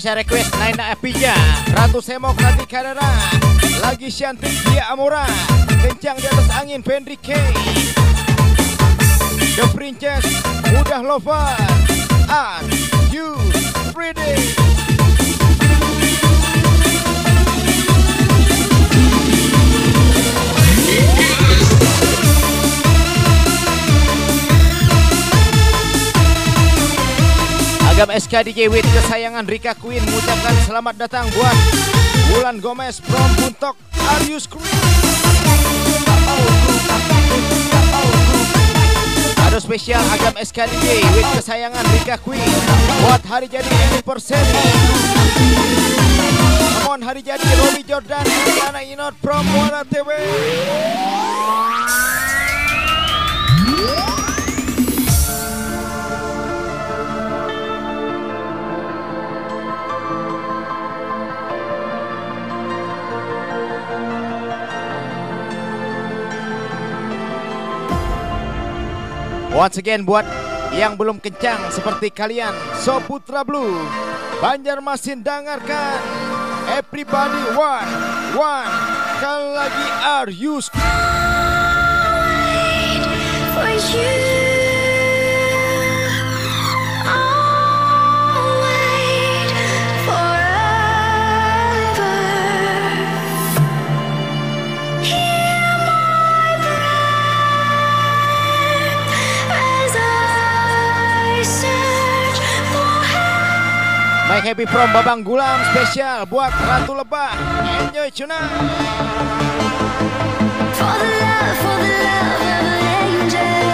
Special request Naina Epija, Ratu Semok Rati Karera, lagi Shantik Dia Amora, kencang di atas angin Fendri K, The Princess Mudah Lover. Are you ready? Agam S K D J with kesayangan Rika Queen mengucapkan selamat datang buat Wulan Gomez from Buntok. Are you screaming? Kado spesial Agam S K D J with kesayangan Rika Queen buat hari jadi anniversary. Come on hari jadi Robi Jordan Diana Inot from Muara T V. Once again buat yang belum kencang seperti kalian, So Putra Blue, Banjarmasin dengarkan. Everybody one, one, sekali lagi are you For you, I'll wait forever. Hear my prayer as I search for help. My Happy from Babang Gulam spesial buat Ratu Lebah. Enjoy Cuna. For the love, for the love of an angel.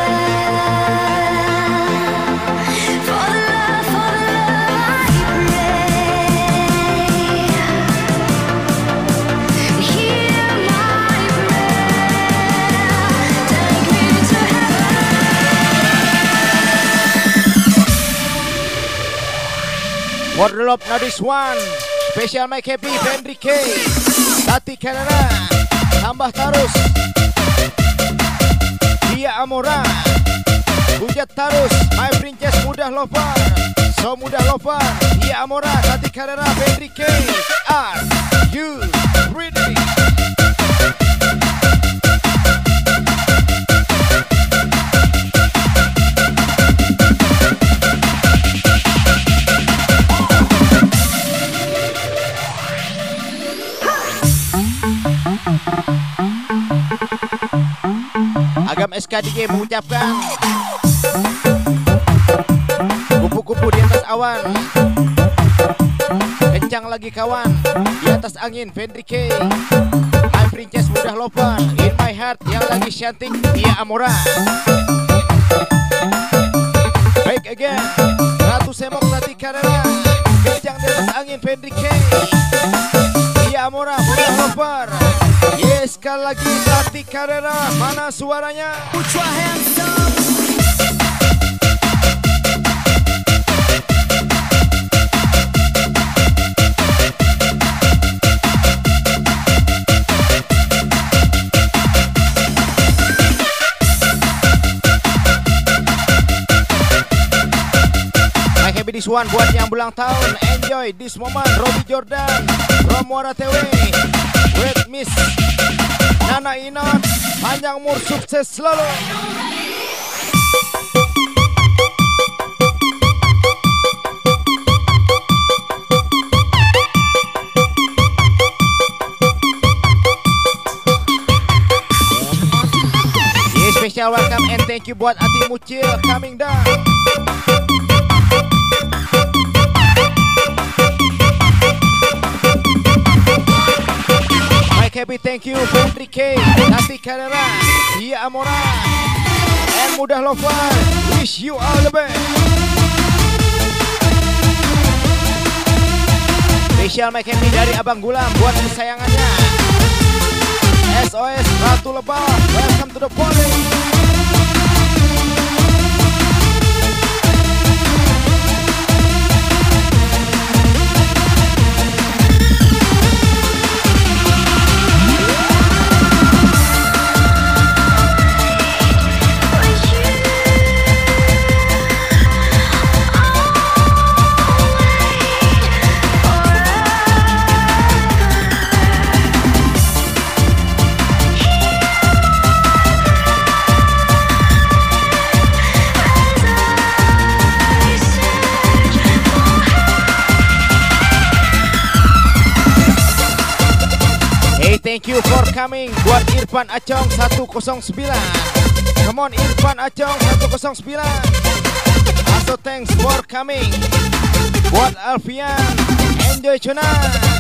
For the love, for the love I pray. Hear my prayer. Take me to heaven. For the love now this one spesial My Happy Fendri K, Tati Kanara, tambah terus Dia Amora, hujat terus My Princess Mudah Lover, So Mudah Lover, Dia Amora, Tati Kanara, Fendri K. Are you ready? Agam S K D J mengucapkan kupu-kupu di atas awan, kencang lagi kawan di atas angin Fendri K, My Princess Mudah Lover, In My Heart yang lagi Shantik Dia Amora. Back again Ratu Semok Tati Karera, kencang di atas angin Fendri K, Dia Amora Mudah Lover. Yes, sekali lagi Tati Karera, mana suaranya? Put your hands up. My happy this one buat yang ulang tahun. Enjoy this moment. Robi Jordan from Muara T V with Miss Nana Inot, panjang umur sukses selalu. Yeah, special welcome and thank you buat Ati Mucil coming down. Happy thank you Fendri K, Tati Karera, Dia Amora, and Mudah Lover. Wish you all the best. Special My Happy dari Abang Gulam buat kesayangannya S O S Ratu Lebah. Welcome to the party. thank you for coming. Buat Irfan Acong seratus sembilan. Come on Irfan Acong seratus sembilan. Also thanks for coming. Buat Alfian, enjoy tonight.